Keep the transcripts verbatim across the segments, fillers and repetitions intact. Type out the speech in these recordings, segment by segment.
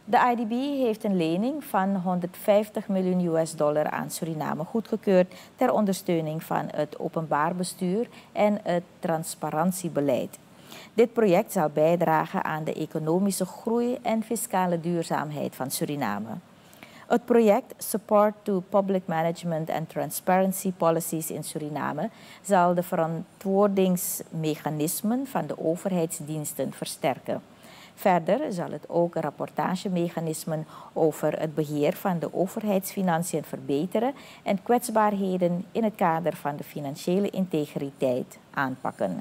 De I D B heeft een lening van honderdvijftig miljoen U S dollar aan Suriname goedgekeurd ter ondersteuning van het openbaar bestuur en het transparantiebeleid. Dit project zal bijdragen aan de economische groei en fiscale duurzaamheid van Suriname. Het project Support to Public Management and Transparency Policies in Suriname zal de verantwoordingsmechanismen van de overheidsdiensten versterken. Verder zal het ook rapportagemechanismen over het beheer van de overheidsfinanciën verbeteren en kwetsbaarheden in het kader van de financiële integriteit aanpakken.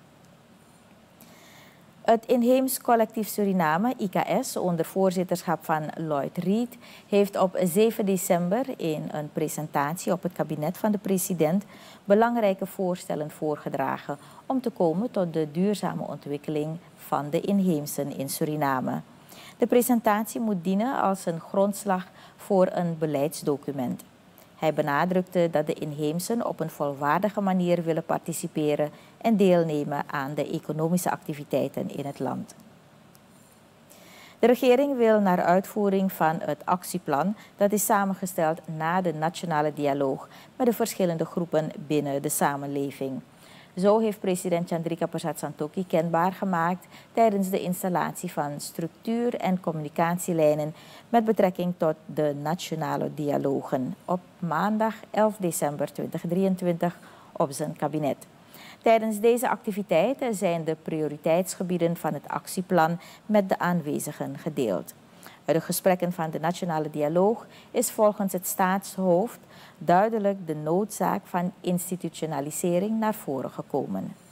Het Inheems Collectief Suriname, I K S, onder voorzitterschap van Lloyd Reed, heeft op zeven december in een presentatie op het kabinet van de president belangrijke voorstellen voorgedragen om te komen tot de duurzame ontwikkeling van de inheemsen in Suriname. De presentatie moet dienen als een grondslag voor een beleidsdocument. Hij benadrukte dat de inheemsen op een volwaardige manier willen participeren en deelnemen aan de economische activiteiten in het land. De regering wil naar uitvoering van het actieplan dat is samengesteld na de nationale dialoog met de verschillende groepen binnen de samenleving. Zo heeft president Chandrika Persat Santokhi kenbaar gemaakt tijdens de installatie van structuur- en communicatielijnen met betrekking tot de nationale dialogen op maandag elf december tweeduizend drieëntwintig op zijn kabinet. Tijdens deze activiteiten zijn de prioriteitsgebieden van het actieplan met de aanwezigen gedeeld. Uit de gesprekken van de nationale dialoog is volgens het staatshoofd duidelijk de noodzaak van institutionalisering naar voren gekomen.